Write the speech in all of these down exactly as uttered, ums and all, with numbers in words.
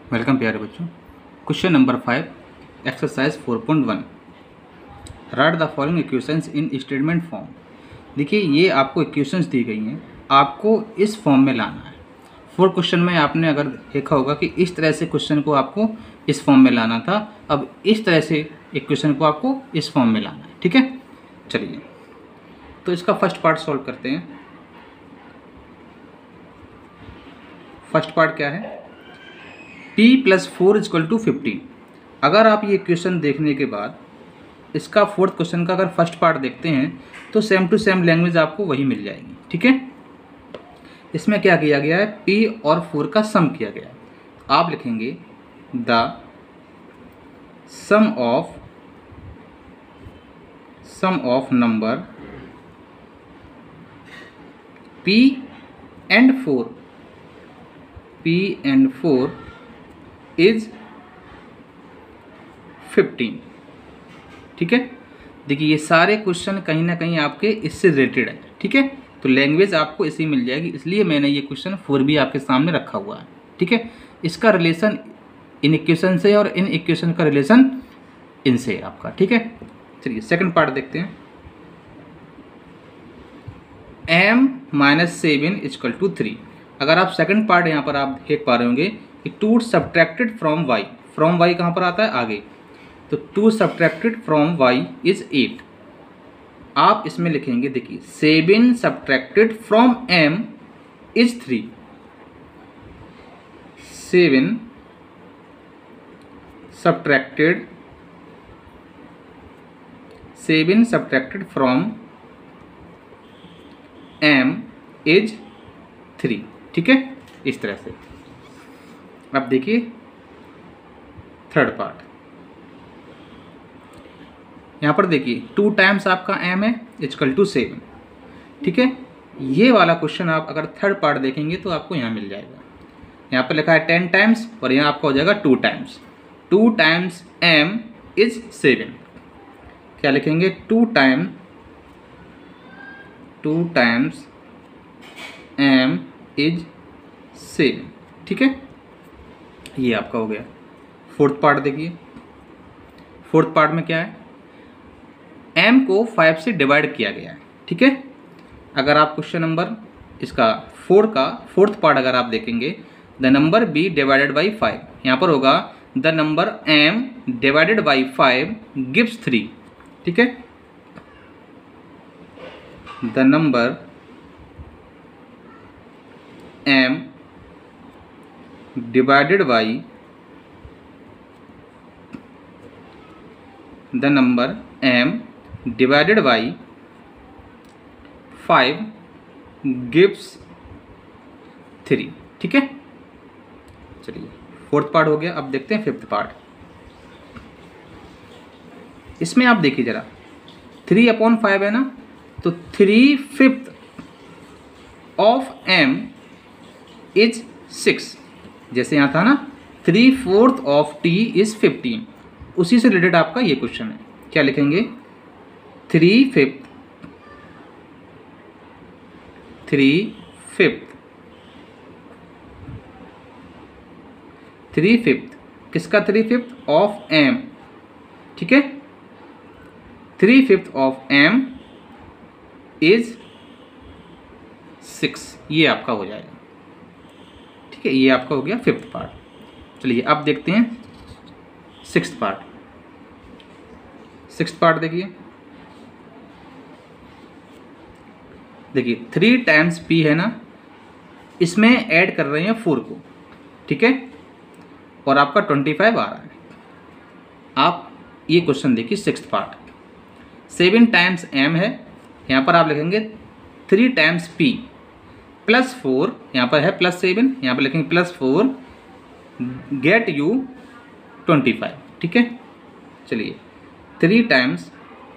Welcome प्यारे बच्चों। Question number five exercise four point one. Write the following equations in statement form. देखिए ये आपको इक्वेशंस दी गई हैं, आपको इस फॉर्म में लाना है। फोर क्वेश्चन में आपने अगर देखा होगा कि इस तरह से क्वेश्चन को आपको इस फॉर्म में लाना था, अब इस तरह से इक्वेशन को आपको इस फॉर्म में लाना है। ठीक है, चलिए तो इसका फर्स्ट पार्ट सॉल्व करते हैं। फर्स्ट पार्ट क्या है? p plus four is equal to fifteen. अगर आप ये क्वेश्चन देखने के बाद इसका फोर्थ क्वेश्चन का अगर फर्स्ट पार्ट देखते हैं तो सेम टू सेम लैंग्वेज आपको वही मिल जाएगी। ठीक है, इसमें क्या किया गया है? p और फोर का सम किया गया है। आप लिखेंगे the sum of sum of number p and four p and four is fifteen. ठीक है, देखिए ये सारे क्वेश्चन कहीं ना कहीं आपके इससे रिलेटेड है। ठीक है, तो लैंग्वेज आपको इसी मिल जाएगी, इसलिए मैंने ये क्वेश्चन फोर भी आपके सामने रखा हुआ है। ठीक है, इसका रिलेशन इन इक्वेशन से और इन इक्वेशन का रिलेशन इनसे आपका। ठीक है, चलिए सेकंड पार्ट देखते हैं। m minus seven is equal to three. अगर आप सेकंड पार्ट यहाँ पर आप देख पा रहे होंगे कि two subtracted from y, from y कहाँ पर आता है? आगे। तो two subtracted from y is eight. आप इसमें लिखेंगे, देखिए seven subtracted from m is three. Seven subtracted seven subtracted from m is three. ठीक है, इस तरह से। अब देखिए थर्ड पार्ट, यहां पर देखिए टू टाइम्स आपका m है इजकल टू सेवन। ठीक है, ये वाला क्वेश्चन आप अगर थर्ड पार्ट देखेंगे तो आपको यहां मिल जाएगा। यहां पर लिखा है टेन टाइम्स और यहां आपका हो जाएगा two times. Two times m is seven. क्या लिखेंगे? Two time two times m is seven. ठीक है, ये आपका हो गया। फोर्थ पार्ट देखिए, फोर्थ पार्ट में क्या है? m को फाइव से डिवाइड किया गया है। ठीक है, अगर आप क्वेश्चन नंबर इसका फोर का फोर्थ पार्ट अगर आप देखेंगे, the number b divided by five, यहाँ पर होगा the number m divided by five gives three. ठीक है, the number m divided by the number m divided by five gives three. ठीक है, चलिए फोर्थ पार्ट हो गया। अब देखते हैं फिफ्थ पार्ट। इसमें आप देखिए जरा, थ्री अपॉन फाइव है ना, तो three fifth of m is six. जैसे यहाँ था ना three fourth of t is fifteen, उसी से रिलेटेड आपका ये क्वेश्चन है। क्या लिखेंगे? Three fifth three fifth three fifth किसका? Three fifth of m। ठीक है, three fifth of m is six. ये आपका हो जाएगा। ठीक है, ये आपका हो गया फिफ्थ पार्ट। चलिए अब देखते हैं सिक्स्थ पार्ट। सिक्स्थ पार्ट देखिए, देखिए थ्री टाइम्स p है ना, इसमें ऐड कर रहे हैं फोर को। ठीक है, और आपका ट्वेंटी फाइव आ रहा है। आप ये क्वेश्चन देखिए sixth part. Seven times m है, यहाँ पर आप लिखेंगे three times p plus four, यहाँ पर है प्लस सेवन, यहाँ पर लिखेंगे plus four get you twenty five. ठीक है, चलिए three times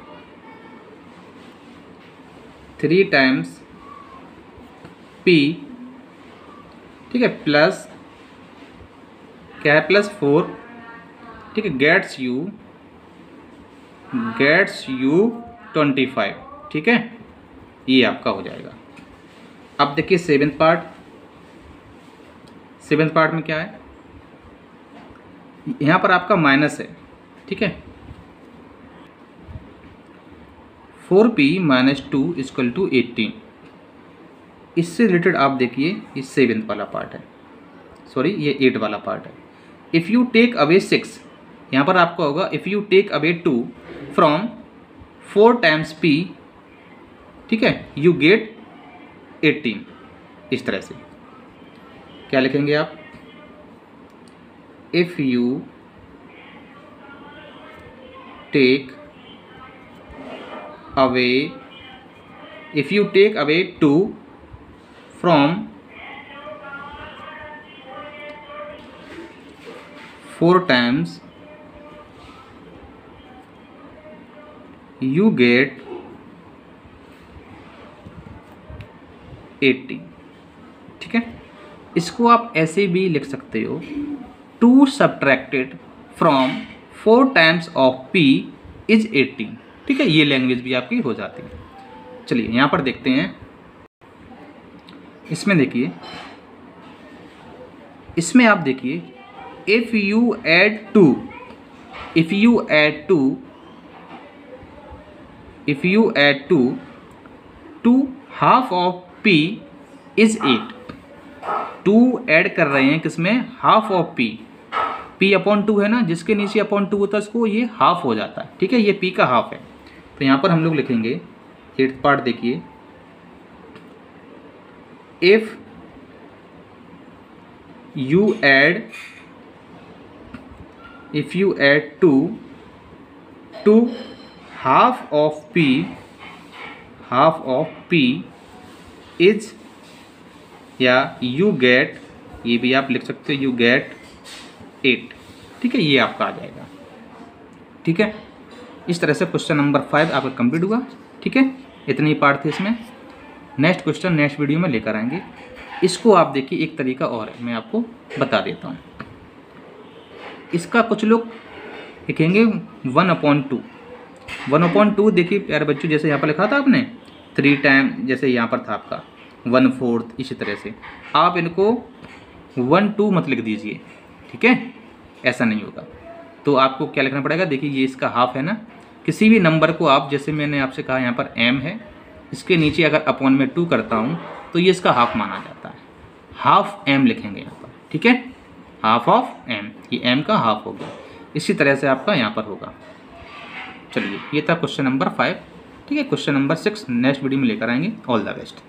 three times p, ठीक है, प्लस क्या है? Plus four. ठीक है, gets you gets you twenty five. ठीक है, ये आपका हो जाएगा। अब देखिए सेवेंथ पार्ट। सेवेंथ पार्ट में क्या है, यहाँ पर आपका माइनस है, ठीक है। Four p minus two is equal to eighteen. इससे रिलेटेड आप देखिए, ये सेवेंथ वाला पार्ट है, सॉरी ये एट वाला पार्ट है। If you take away six, यहाँ पर आपका होगा if you take away two from four times p, ठीक है, यू गेट एटीन। इस तरह से क्या लिखेंगे आप, if you take away if you take away two from four times you get eighteen, ठीक है। इसको आप ऐसे भी लिख सकते हो, two subtracted from four times of p is eighteen, ठीक है। ये लैंग्वेज भी आपकी हो जाती है। चलिए यहाँ पर देखते हैं, इसमें देखिए, इसमें आप देखिए, if you add two if you add two if you add two to half of p is eight। Two add कर रहे हैं किसमें, half of p, p upon two है ना, जिसके नीचे अपॉन टू होता है उसको ये हाफ हो जाता है, ठीक है। ये p का हाफ है, तो यहाँ पर हम लोग लिखेंगे एट्थ पार्ट देखिए, if you add if you add two two half of p half of p is, या you get, ये भी आप लिख सकते हो, you get एट, ठीक है। ये आपका आ जाएगा, ठीक है। इस तरह से क्वेश्चन नंबर फाइव आपका कंप्लीट हुआ, ठीक है। इतने ही पार्ट थे इसमें। नेक्स्ट क्वेश्चन नेक्स्ट वीडियो में लेकर आएंगे। इसको आप देखिए, एक तरीका और है, मैं आपको बता देता हूँ। इसका कुछ लोग लिखेंगे one upon two one upon two देखिए प्यारे बच्चों, जैसे यहाँ पर लिखा था आपने थ्री टाइम, जैसे यहाँ पर था आपका वन फोर्थ, इसी तरह से आप इनको वन टू मत लिख दीजिए, ठीक है, ऐसा नहीं होगा। तो आपको क्या लिखना पड़ेगा, देखिए ये इसका हाफ है ना, किसी भी नंबर को आप, जैसे मैंने आपसे कहा यहाँ पर m है, इसके नीचे अगर अपॉन में टू करता हूँ तो ये इसका हाफ माना जाता है, हाफ m लिखेंगे यहाँ पर, ठीक है, हाफ ऑफ m, ये m का हाफ हो गया। इसी तरह से आपका यहाँ पर होगा। चलिए ये था क्वेश्चन नंबर फाइव, ठीक है। Question number six next video में लेकर आएंगे। All the best.